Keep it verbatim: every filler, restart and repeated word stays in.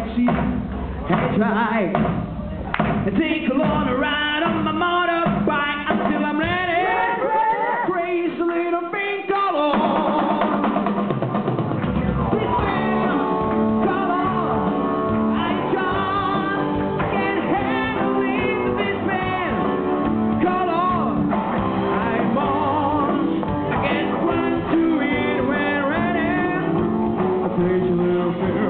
taxi and try and take a long ride on my motorbike until I'm ready. Crazy little thing called on. This man called on. I just can't handle it. This man called on. I'm on. I can't run to it when ready. Crazy little thing.